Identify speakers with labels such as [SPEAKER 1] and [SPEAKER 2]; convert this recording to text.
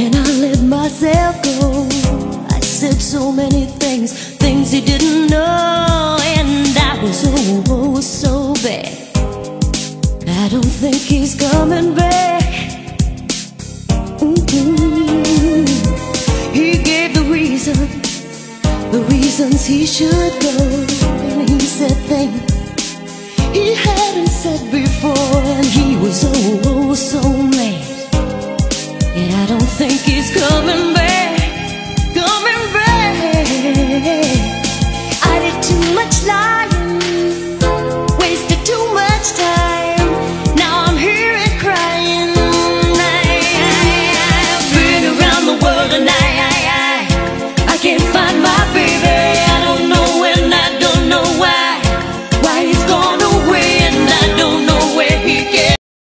[SPEAKER 1] and I let myself go. I said so many things, things he didn't know, and I was oh so bad. I don't think he's coming back. He gave the reasons he should go, and he said things he hadn't said before, and